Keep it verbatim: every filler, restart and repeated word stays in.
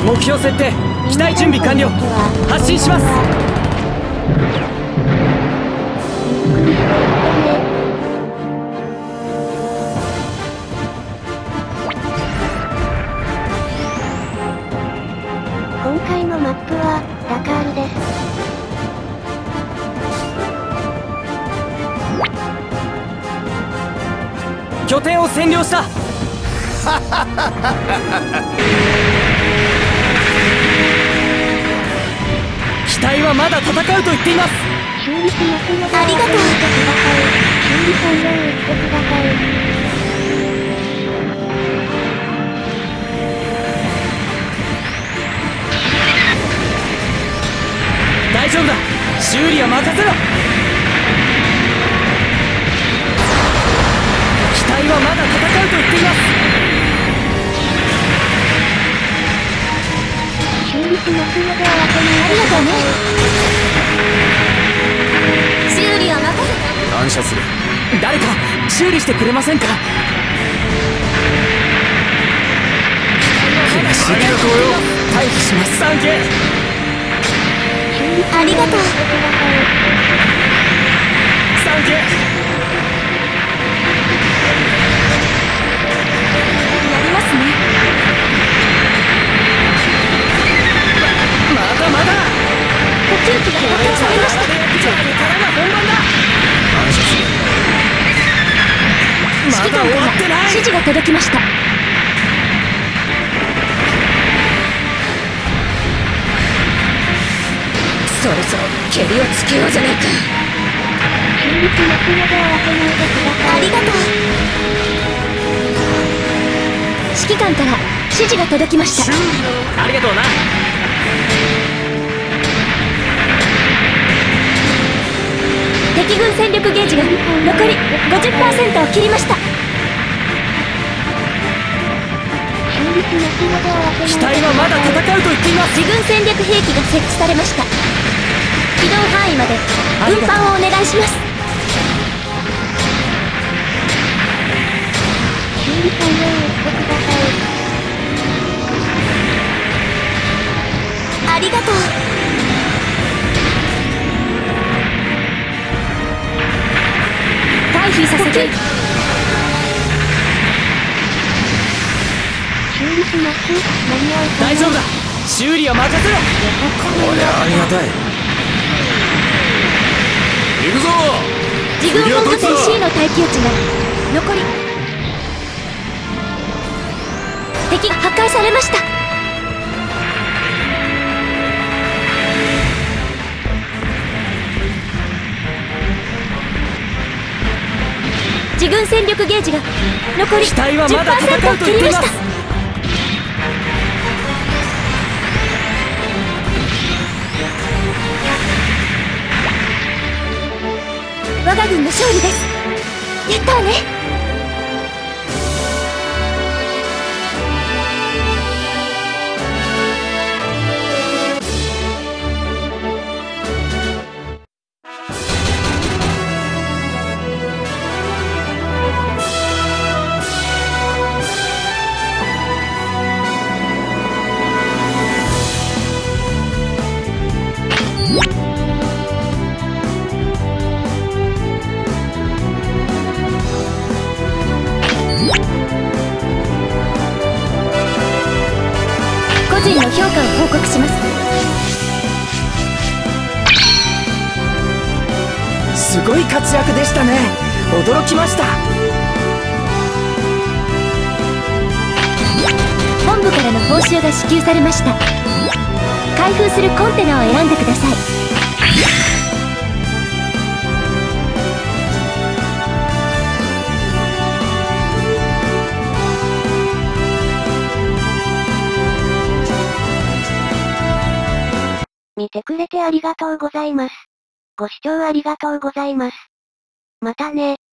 目標設定、機体準備完了。発進します。 今回のマップはダカールです。 拠点を占領した。機体はまだ戦うと言っています。 修理しますので、 ありがとう。 修理完了を言ってください。 大丈夫だ、修理は任せろ。機体はまだ戦うと言っています。 修理しますので、慌てないでください。 ありがとうね。修理は任せて。 感謝する。 誰か修理してくれませんか。 ありがとうよ。 退避します。サンキュー。 ありがとう。 サンキュー。 やりますね。 まだまだ。 補給機が破壊されました。 これからが本番だ。 感謝する。 指揮官から指示が届きました。そろそろケリをつけようじゃないか。 修理しますので、慌てないでください。 ありがとう。指揮官から指示が届きました。 ありがとうな。 敵軍戦力ゲージが残り ごじゅっパーセント を切りました。 修理しますので、慌てないでください。 機体はまだ戦うと言っています。 自軍戦略兵器が設置されました。機動範囲まで運搬をお願いします。 修理完了を言ってください。 ありがとう。退避させて。 修理します。間に合うかな。 大丈夫だ、修理は任せろ。 こりゃありがたい。行くぞ。 自軍本拠点 C の耐久値が残り。敵が破壊されました。自軍戦力ゲージが残り じゅっパ機体はまだーセント戦うとを切りました。 言っています。 我が軍の勝利です。やったわね。個人の評価を報告します。 すごい活躍でしたね。驚きました。 本部からの報酬が支給されました。開封するコンテナを選んでください。 見てくれてありがとうございます。ご視聴ありがとうございます。またね。